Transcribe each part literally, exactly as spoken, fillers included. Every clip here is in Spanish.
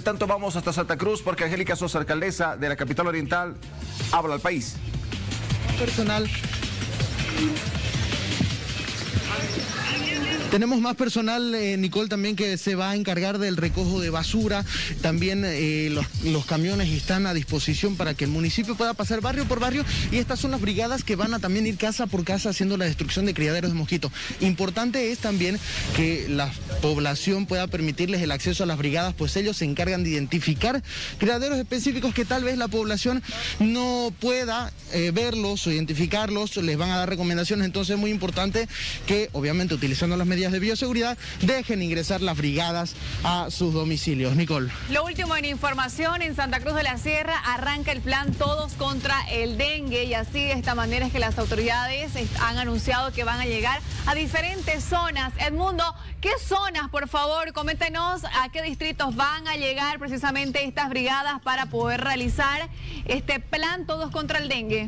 tanto, vamos hasta Santa Cruz porque Angélica Sosa, alcaldesa de la capital oriental, habla al país. Personal. Tenemos más personal, eh, Nicole, también que se va a encargar del recojo de basura. También eh, los, los camiones están a disposición para que el municipio pueda pasar barrio por barrio. Y estas son las brigadas que van a también ir casa por casa haciendo la destrucción de criaderos de mosquitos. Importante es también que la población pueda permitirles el acceso a las brigadas, pues ellos se encargan de identificar criaderos específicos que tal vez la población no pueda eh, verlos o identificarlos. Les van a dar recomendaciones. Entonces es muy importante que, obviamente, utilizando las medidas de bioseguridad, dejen ingresar las brigadas a sus domicilios. Nicole. Lo último en información, en Santa Cruz de la Sierra arranca el plan Todos contra el Dengue, y así de esta manera es que las autoridades han anunciado que van a llegar a diferentes zonas. Edmundo, ¿qué zonas, por favor? Coméntenos a qué distritos van a llegar precisamente estas brigadas para poder realizar este plan Todos contra el Dengue.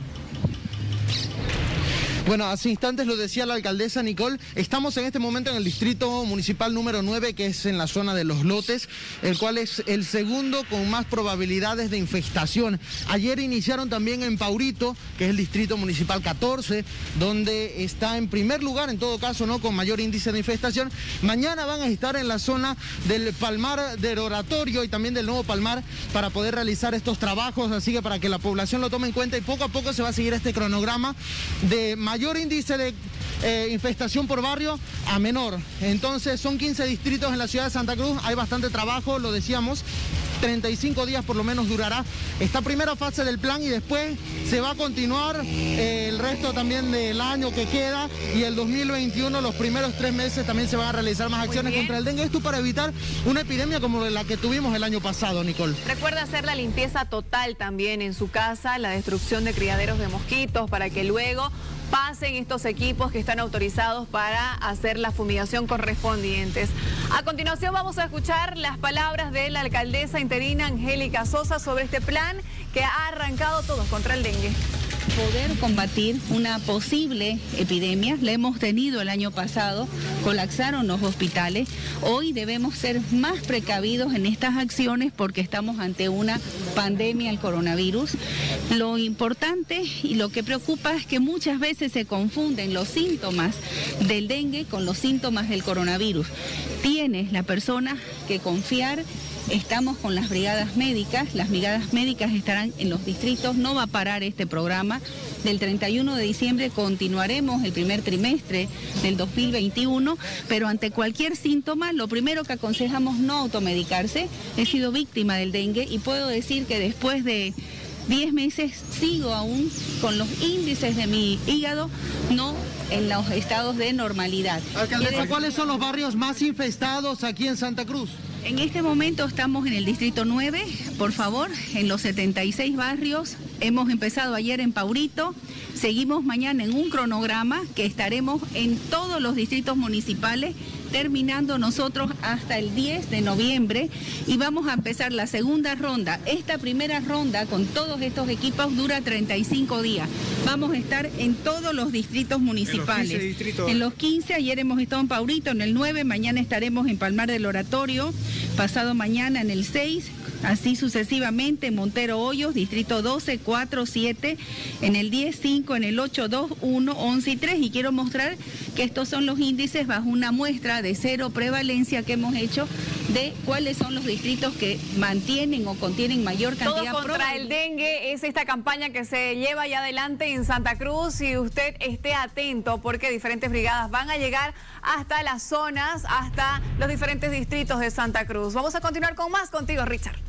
Bueno, hace instantes lo decía la alcaldesa Nicole, estamos en este momento en el distrito municipal número nueve, que es en la zona de Los Lotes, el cual es el segundo con más probabilidades de infestación. Ayer iniciaron también en Paurito, que es el distrito municipal catorce, donde está en primer lugar, en todo caso, no con mayor índice de infestación. Mañana van a estar en la zona del Palmar del Oratorio y también del Nuevo Palmar para poder realizar estos trabajos, así que para que la población lo tome en cuenta, y poco a poco se va a seguir este cronograma de mayor mayor índice de eh, infestación por barrio a menor. Entonces son quince distritos en la ciudad de Santa Cruz, hay bastante trabajo, lo decíamos, treinta y cinco días por lo menos durará esta primera fase del plan, y después se va a continuar eh, el resto también del año que queda, y el dos mil veintiuno, los primeros tres meses también se van a realizar más acciones contra el dengue. Esto para evitar una epidemia como la que tuvimos el año pasado, Nicole. Recuerda hacer la limpieza total también en su casa, la destrucción de criaderos de mosquitos, para que luego pasen estos equipos que están autorizados para hacer la fumigación correspondientes. A continuación vamos a escuchar las palabras de la alcaldesa interina Angélica Sosa sobre este plan que ha arrancado Todos contra el Dengue. Poder combatir una posible epidemia, la hemos tenido el año pasado, colapsaron los hospitales. Hoy debemos ser más precavidos en estas acciones porque estamos ante una pandemia, el coronavirus. Lo importante y lo que preocupa es que muchas veces se confunden los síntomas del dengue con los síntomas del coronavirus. Tiene la persona que confiar. Estamos con las brigadas médicas, las brigadas médicas estarán en los distritos, no va a parar este programa. Del treinta y uno de diciembre continuaremos el primer trimestre del dos mil veintiuno, pero ante cualquier síntoma, lo primero que aconsejamos no automedicarse. He sido víctima del dengue y puedo decir que después de diez meses sigo aún con los índices de mi hígado no en los estados de normalidad. Alcaldesa, ¿cuáles son los barrios más infestados aquí en Santa Cruz? En este momento estamos en el distrito nueve, por favor, en los setenta y seis barrios. Hemos empezado ayer en Paurito, seguimos mañana en un cronograma que estaremos en todos los distritos municipales, terminando nosotros hasta el diez de noviembre, y vamos a empezar la segunda ronda. Esta primera ronda con todos estos equipos dura treinta y cinco días. Vamos a estar en todos los distritos municipales. En los quince distritos. En los quince, ayer hemos estado en Paurito, en el nueve, mañana estaremos en Palmar del Oratorio, pasado mañana en el seis, así sucesivamente, Montero Hoyos, distrito doce, cuatro, siete, en el diez, cinco, en el ocho, dos, uno, once y tres. Y quiero mostrar que estos son los índices bajo una muestra de cero prevalencia que hemos hecho de cuáles son los distritos que mantienen o contienen mayor cantidad. Todo contra el dengue es esta campaña que se lleva ya adelante en Santa Cruz, y usted esté atento porque diferentes brigadas van a llegar hasta las zonas, hasta los diferentes distritos de Santa Cruz. Vamos a continuar con más contigo, Richard.